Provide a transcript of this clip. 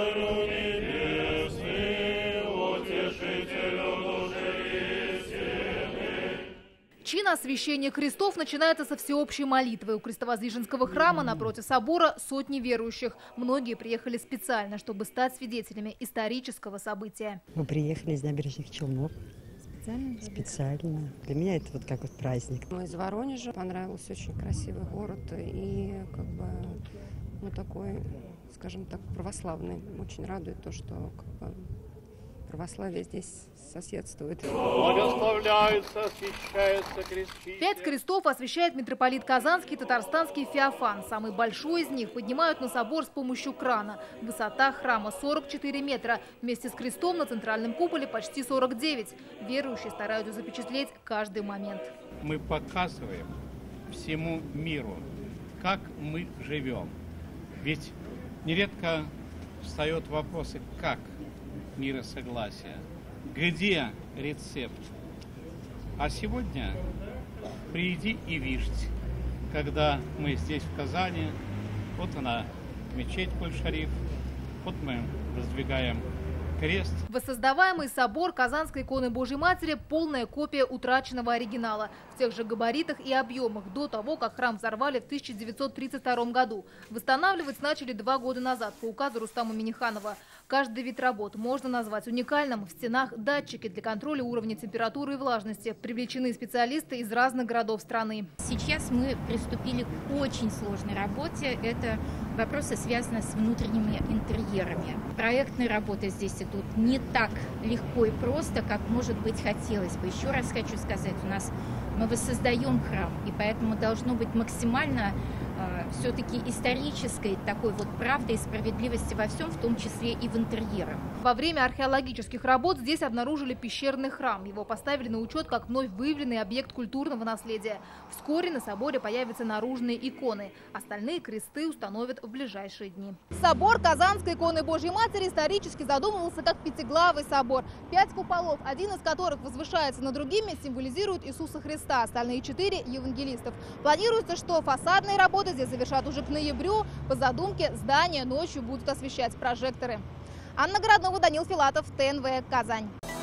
Чин освящения крестов начинается со всеобщей молитвы. У Крестовоздвиженского храма напротив собора сотни верующих. Многие приехали специально, чтобы стать свидетелями исторического события. Мы приехали из Набережных Челнов. Специально. Для меня это вот как вот праздник. Мы из Воронежа. Понравился, очень красивый город и как бы, ну, такой, скажем так, православный. Очень радует то, что как бы православие здесь соседствует. Благословляются, освящаются кресты. 5 крестов освящает митрополит Казанский, Татарстанский Феофан. Самый большой из них поднимают на собор с помощью крана. Высота храма 44 метра. Вместе с крестом на центральном куполе почти 49. Верующие стараются запечатлеть каждый момент. Мы показываем всему миру, как мы живем. Ведь нередко встает вопрос, как миросогласие, где рецепт. А сегодня приди и виждь, когда мы здесь в Казани, вот она, мечеть Куль-Шариф, вот мы воздвигаем крест. Воссоздаваемый собор Казанской иконы Божьей Матери – полная копия утраченного оригинала. В тех же габаритах и объемах до того, как храм взорвали в 1932 году. Восстанавливать начали 2 года назад по указу Рустама Минниханова. Каждый вид работ можно назвать уникальным. В стенах датчики для контроля уровня температуры и влажности. Привлечены специалисты из разных городов страны. Сейчас мы приступили к очень сложной работе. Это вопросы, связанные с внутренними интерьерами. Проектные работы здесь идут не так легко и просто, как, может быть, хотелось бы. Еще раз хочу сказать, мы воссоздаем храм, и поэтому должно быть максимально все-таки исторической такой вот правды и справедливости во всем, в том числе и в интерьерах. Во время археологических работ здесь обнаружили пещерный храм. Его поставили на учет как вновь выявленный объект культурного наследия. Вскоре на соборе появятся наружные иконы. Остальные кресты установят в ближайшие дни. Собор Казанской иконы Божьей Матери исторически задумывался как пятиглавый собор. 5 куполов, один из которых возвышается над другими, символизирует Иисуса Христа. Остальные 4 – евангелистов. Планируется, что фасадные работы здесь завершат уже к ноябрю. По задумке, здание ночью будут освещать прожекторы. Анна Городнова, Данил Филатов, ТНВ, Казань.